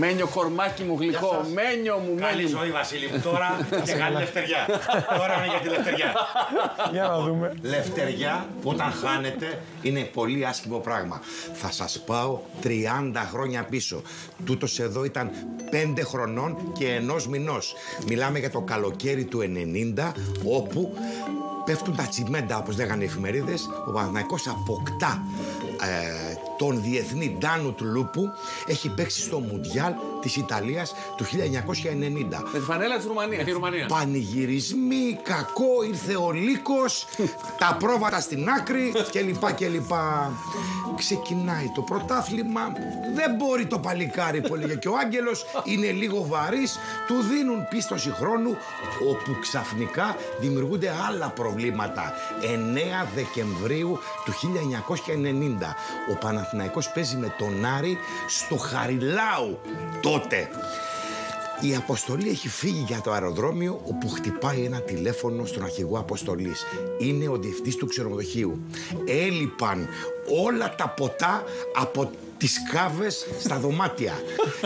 Μένιο κορμάκι μου γλυκό, Μένιο μου, Καλή ζωή, Βασίλη μου, τώρα και καλή λευτεριά. Τώρα είναι για τη λευτεριά. Για να δούμε. Λευτεριά, όταν χάνετε, είναι πολύ άσχημο πράγμα. Θα σας πάω 30 χρόνια πίσω. Τούτος εδώ ήταν 5 χρονών και 1 μηνός. Μιλάμε για το καλοκαίρι του 90, όπου πέφτουν τα τσιμέντα, όπως λέγανε οι εφημερίδες. Ο Παναθηναϊκός αποκτά τον διεθνή Ντάνουτ Λούπου. Έχει παίξει στο Μουντιάλ της Ιταλίας του 1990. Με τη φανέλα της Ρουμανίας. Πανηγυρισμοί, κακό, ήρθε ο Λύκος, τα πρόβατα στην άκρη κλπ. Ξεκινάει το πρωτάθλημα, δεν μπορεί το παλικάρι που έλεγε και ο Άγγελος, είναι λίγο βαρύς, του δίνουν πίστοση χρόνου, όπου ξαφνικά δημιουργούνται άλλα προβλήματα. 9 Δεκεμβρίου του 1990. Ο Παναθηναϊκός παίζει με τον Άρη στο Χαριλάου τότε. Η αποστολή έχει φύγει για το αεροδρόμιο, όπου χτυπάει ένα τηλέφωνο στον αρχηγό αποστολής. Είναι ο διευθυντής του ξενοδοχείου. Έλειπαν όλα τα ποτά από τις κάβες στα δωμάτια.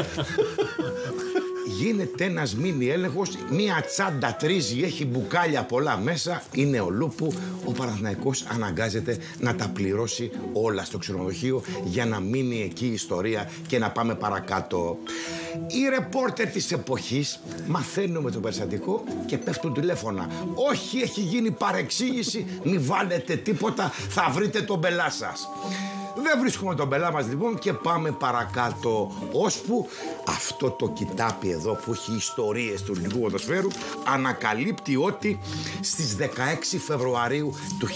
Γίνεται ένας μίνι έλεγχος, μία τσάντα τρίζει, έχει μπουκάλια πολλά μέσα, είναι ο Λούπου. Ο Παναθηναϊκός αναγκάζεται να τα πληρώσει όλα στο ξενοδοχείο για να μείνει εκεί η ιστορία και να πάμε παρακάτω. Οι ρεπόρτερ της εποχής μαθαίνουν με το περιστατικό και πέφτουν τηλέφωνα. Όχι, έχει γίνει παρεξήγηση, μη βάλετε τίποτα, θα βρείτε τον μπελά σας. Δεν βρίσκουμε τον πελά μας λοιπόν και πάμε παρακάτω, ώσπου αυτό το κοιτάπι εδώ που έχει ιστορίες του ελληνικού ποδοσφαίρου ανακαλύπτει ότι στις 16 Φεβρουαρίου του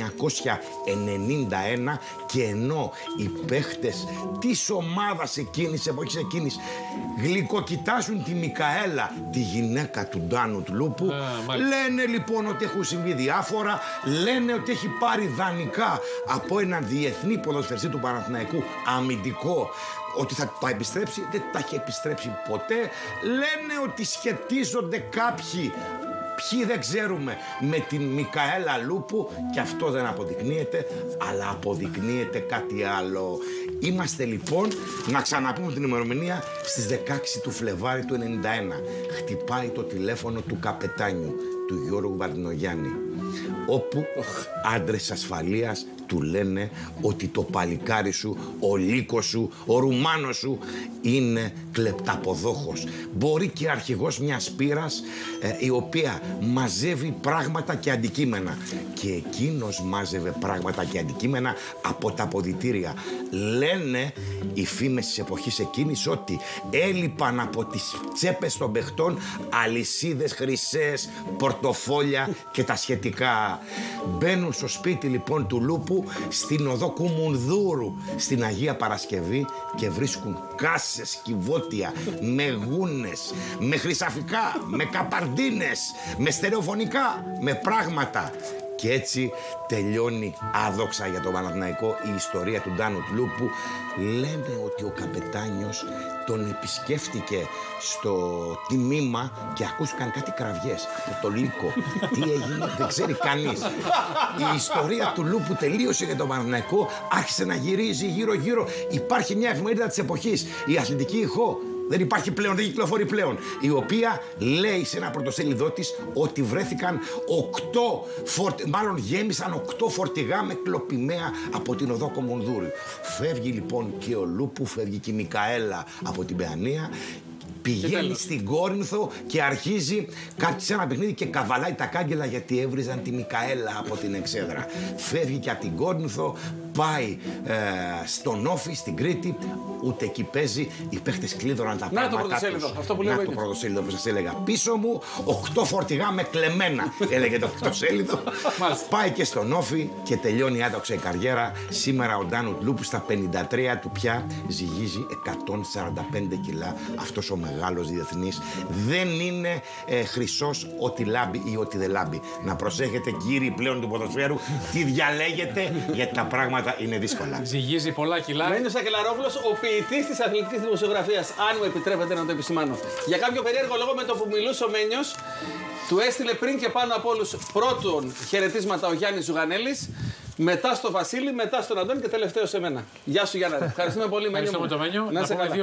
1991, και ενώ οι παίχτες της ομάδας εκείνης, εποχής εκείνης, γλυκοκοιτάζουν τη Μικαέλα, τη γυναίκα του Ντάνουτ Λούπου, λένε λοιπόν ότι έχουν συμβεί διάφορα, λένε ότι έχει πάρει δανεικά από έναν διεθνή ποδοσφαιριστή του Παναθηναϊκού αμυντικό, ότι θα τα επιστρέψει, δεν τα έχει επιστρέψει ποτέ. Λένε ότι σχετίζονται κάποιοι, ποιοι δεν ξέρουμε, με την Μικαέλα Λούπου, και αυτό δεν αποδεικνύεται, αλλά αποδεικνύεται κάτι άλλο. Είμαστε λοιπόν, να ξαναπούμε την ημερομηνία, στις 16 του Φλεβάρι του 91. Χτυπάει το τηλέφωνο του καπετάνιου, του Γιώργου Βαρδινογιάννη, όπου άντρες ασφαλείας του λένε ότι το παλικάρι σου, ο Λύκος σου, ο Ρουμάνος σου είναι κλεπταποδόχος. Μπορεί και αρχηγός μιας πύρας, η οποία μαζεύει πράγματα και αντικείμενα. Και εκείνος μάζευε πράγματα και αντικείμενα από τα αποδυτήρια. Λένε οι φήμες της εποχής εκείνης ότι έλειπαν από τις τσέπες των παιχτών αλυσίδες χρυσές, πορτοφόλια και τα σχετικά. Μπαίνουν στο σπίτι λοιπόν του Λούπου, στην οδό Κουμουνδούρου, στην Αγία Παρασκευή, και βρίσκουν κάσες, κυβότια, με γούνες, με χρυσαφικά, με καπαρντίνες, με στερεοφωνικά, με πράγματα. Και έτσι τελειώνει άδοξα για τον Παναθηναϊκό η ιστορία του Ντάνουτ Λούπου. Λένε ότι ο καπετάνιος τον επισκέφτηκε στο τιμήμα και ακούστηκαν κάτι κραυγές από το Λύκο. Τι έγινε δεν ξέρει κανείς. Η ιστορία του Λούπου τελείωσε για τον Παναθηναϊκό, άρχισε να γυρίζει γύρω-γύρω. Υπάρχει μια εφημερίδα της εποχής, η Αθλητική Ηχό. Δεν υπάρχει πλέον, δεν κυκλοφορεί πλέον. Η οποία λέει σε ένα πρωτοσέλιδό της ότι βρέθηκαν 8 γέμισαν 8 φορτηγά με κλοπημαία από την οδό Κουμουνδούρου. Φεύγει λοιπόν και ο Λούπου, φεύγει και η Μικαέλα από την Παιανία. Πηγαίνει στην Κόρινθο και αρχίζει κάτι σε ένα παιχνίδι και καβαλάει τα κάγκελα, γιατί έβριζαν τη Μικαέλα από την εξέδρα. Φεύγει και από την Κόρινθο, πάει στον Όφη, στην Κρήτη, ούτε εκεί παίζει. Οι παίχτες κλείδωναν τα πράγματά τους. Αυτό που λέω. Να το πρωτοσέλιδο που σας έλεγα. Πίσω μου 8 φορτηγά με κλεμμένα, έλεγε το πρωτοσέλιδο. Πάει και στον Όφη και τελειώνει άδοξα η καριέρα. Σήμερα ο Ντάνουτ Λούπου στα 53 του πια ζυγίζει 145 κιλά. Αυτός ο μεγάλος διεθνής δεν είναι χρυσός ό,τι λάμπει ή ό,τι δεν λάμπει. Να προσέχετε κύριοι πλέον του ποδοσφαίρου τι διαλέγετε, γιατί τα πράγματα είναι δύσκολα. Ζυγίζει πολλά κιλά. Μένιος Ακελαρόπουλος, ο ποιητής της αθλητικής δημοσιογραφίας, αν μου επιτρέπετε να το επισημάνω. Για κάποιο περίεργο λόγο, με το που μιλούσε ο Μένιος, του έστειλε πριν και πάνω από όλους πρώτον χαιρετίσματα ο Γιάννης Ζουγανέλης, μετά στο Βασίλη, μετά στον Αντώνη και τελευταίο σε μένα. Γεια σου Γιάννα. Ευχαριστούμε πολύ, Μένιο. Ευχαριστούμε το Μένιο.